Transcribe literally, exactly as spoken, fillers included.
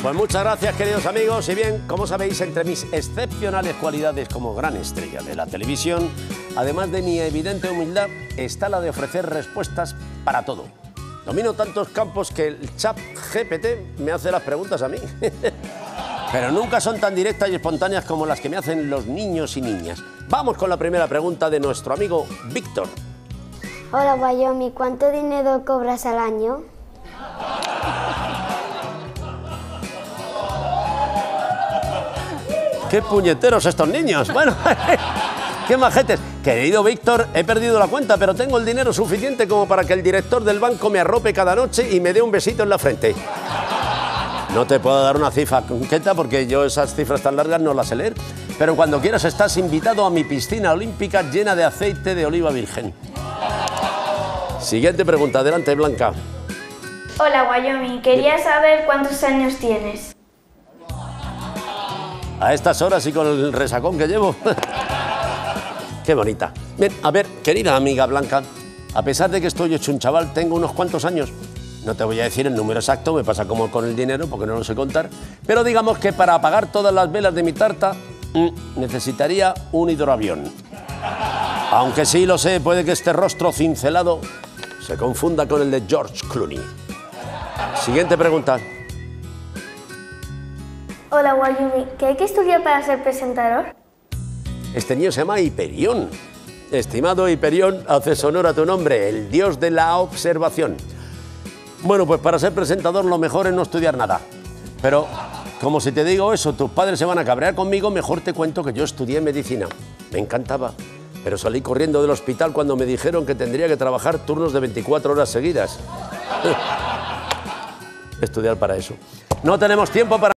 Pues muchas gracias, queridos amigos. Y bien, como sabéis, entre mis excepcionales cualidades como gran estrella de la televisión, además de mi evidente humildad, está la de ofrecer respuestas para todo. Domino tantos campos que el chat G P T me hace las preguntas a mí. Pero nunca son tan directas y espontáneas como las que me hacen los niños y niñas. Vamos con la primera pregunta de nuestro amigo Víctor. Hola, Bayomi, ¿cuánto dinero cobras al año? ¡Qué puñeteros estos niños! Bueno, ¡qué majetes! Querido Víctor, he perdido la cuenta, pero tengo el dinero suficiente como para que el director del banco me arrope cada noche y me dé un besito en la frente. No te puedo dar una cifra concreta porque yo esas cifras tan largas no las sé leer, pero cuando quieras estás invitado a mi piscina olímpica llena de aceite de oliva virgen. Siguiente pregunta, adelante, Blanca. Hola, Bayomi, quería saber cuántos años tienes. A estas horas y con el resacón que llevo. Qué bonita. Bien, a ver, querida amiga Blanca, a pesar de que estoy hecho un chaval, tengo unos cuantos años. No te voy a decir el número exacto, me pasa como con el dinero, porque no lo sé contar. Pero digamos que para apagar todas las velas de mi tarta, mmm, necesitaría un hidroavión. Aunque sí lo sé, puede que este rostro cincelado se confunda con el de George Clooney. Siguiente pregunta. Hola, Bayomi, ¿qué hay que estudiar para ser presentador? Este niño se llama Hiperión. Estimado Hiperión, haces honor a tu nombre, el dios de la observación. Bueno, pues para ser presentador lo mejor es no estudiar nada. Pero, como si te digo eso, tus padres se van a cabrear conmigo, mejor te cuento que yo estudié medicina. Me encantaba, pero salí corriendo del hospital cuando me dijeron que tendría que trabajar turnos de veinticuatro horas seguidas. Estudiar para eso. No tenemos tiempo para...